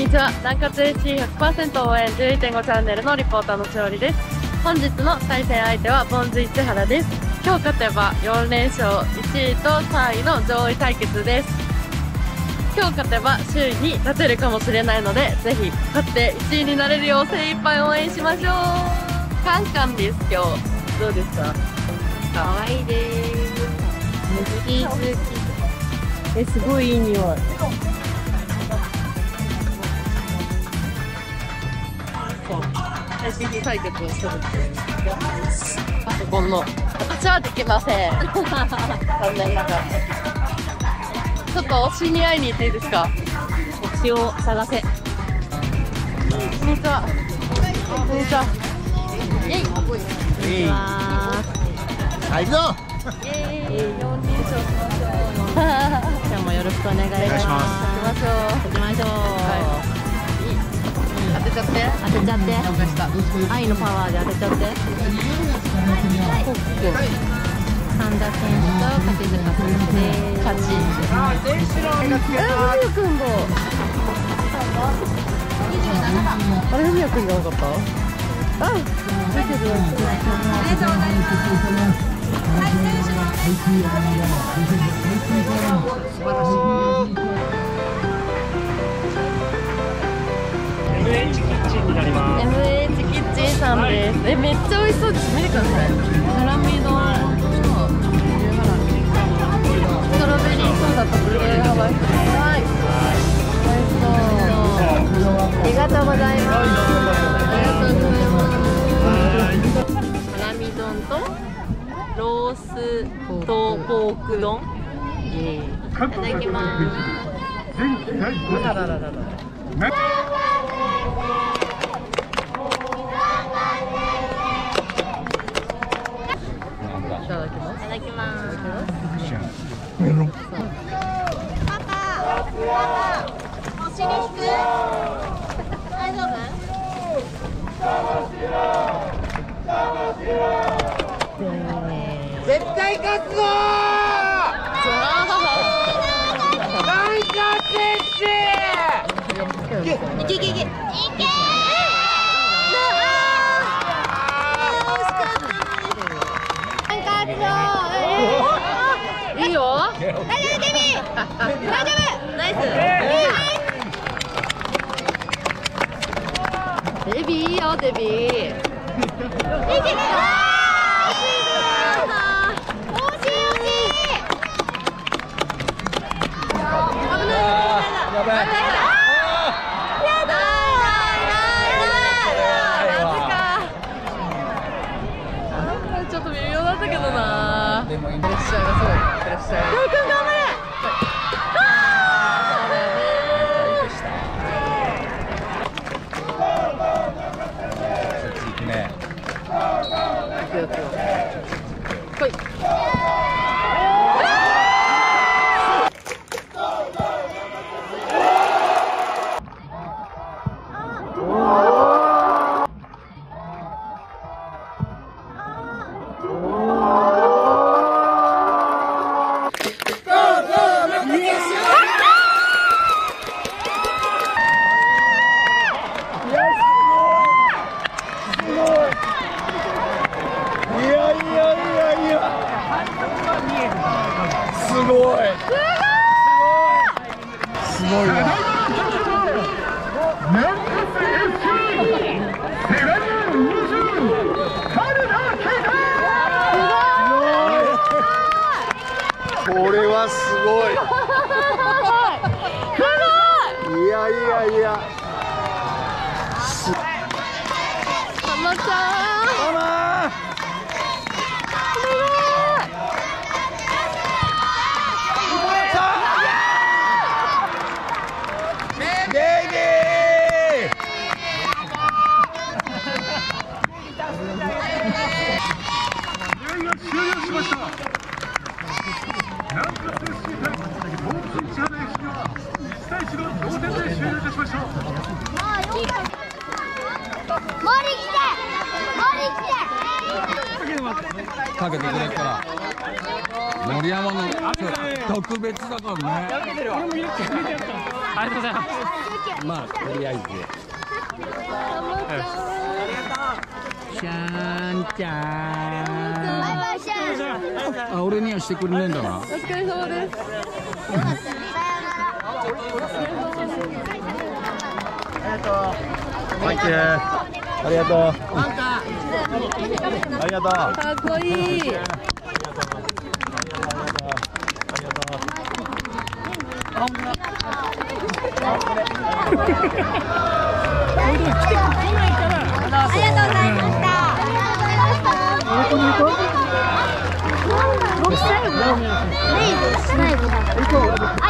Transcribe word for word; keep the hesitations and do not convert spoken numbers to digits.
にちは。南葛 エーシーひゃくパーセント 応援 じゅういってんご チャンネルのリポーターの勝利です。本日の対戦相手はボンズ市原です。今日勝てばよんれんしょう、いちいとさんいの上位対決です。今日勝てば首位に立てるかもしれないので、ぜひ勝っていちいになれるよう精一杯応援しましょう。カンカンです。今日どうですか？可愛いです。チーズ好き。え、すごいいい匂い。対戦対決をするパソコンの私はできません。残念ながら。ちょっと推しに会いに行っていいですか？推しを探せ。こんにちは。こんにちは。イェイ。こんにちは。 はい、どうぞ。 イェイ。よんれんしょうしましょう。 今日もよろしくお願いします。 行きましょう。 行きましょう。 当てちゃって。 当てちゃって。愛のパワーで当てちゃって。コック。神田選手と勝塚選手で勝ち。え、ふみやくんだ。 あれ、ふみやくんじゃなかった？あ、出てる。ありがとうございます。素晴らしい。 エムエイチ キッチンになります。 エムエイチ キッチンさんです。え、めっちゃ美味しそうです。見てください。辛味丼、ストロベリーソーダとブルーハワイ。はい。美味しそう。ありがとうございます。ありがとうございます。辛味丼とロースとポーク丼。いただきます。あららららら。いただきます。いただきます。 メロン。 パパ、パパ、お尻引く？大丈夫？ 絶対勝つぞー。南葛選手。 いけいけいけ。いけ。 いいよ。 大丈夫、ケミー。大丈夫。 ナイス。デビーいいよ、デビー。 いけ。 ちょっと微妙だったけどな。プレッシャーがすごい。プレッシャー。 大君頑張れ。 来い。 すごい。すごいな。これはすごい。いやいやいや。 たまちゃん。 ママ。 かけてくれっから森山の特別だからね。 俺も入れてくれてやった。ありがとうございます。 まあとりあえず。シャンちゃん。 バイバイシャン。 あ、俺にはしてくれねえんだな。 お疲れ様です。 サンキュー。ありがとう。ありがとう。 かっこいい。 あ